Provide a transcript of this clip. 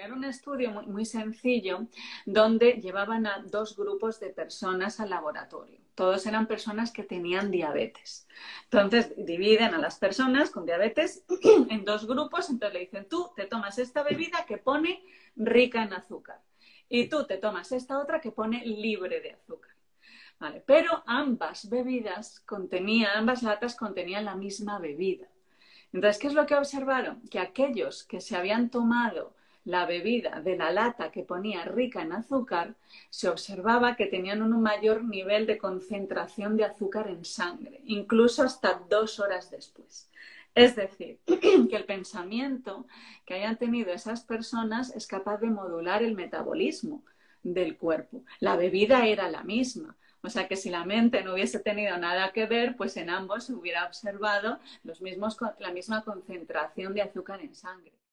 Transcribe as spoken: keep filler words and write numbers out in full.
era un estudio muy, muy sencillo donde llevaban a dos grupos de personas al laboratorio. Todos eran personas que tenían diabetes. Entonces dividen a las personas con diabetes en dos grupos. Entonces le dicen, tú te tomas esta bebida que pone rica en azúcar y tú te tomas esta otra que pone libre de azúcar. Vale, pero ambas bebidas contenían, ambas latas contenían la misma bebida. Entonces, ¿qué es lo que observaron? Que aquellos que se habían tomado la bebida de la lata que ponía rica en azúcar, se observaba que tenían un mayor nivel de concentración de azúcar en sangre, incluso hasta dos horas después. Es decir, que el pensamiento que hayan tenido esas personas es capaz de modular el metabolismo del cuerpo. La bebida era la misma. O sea que si la mente no hubiese tenido nada que ver, pues en ambos se hubiera observado los mismos, la misma concentración de azúcar en sangre.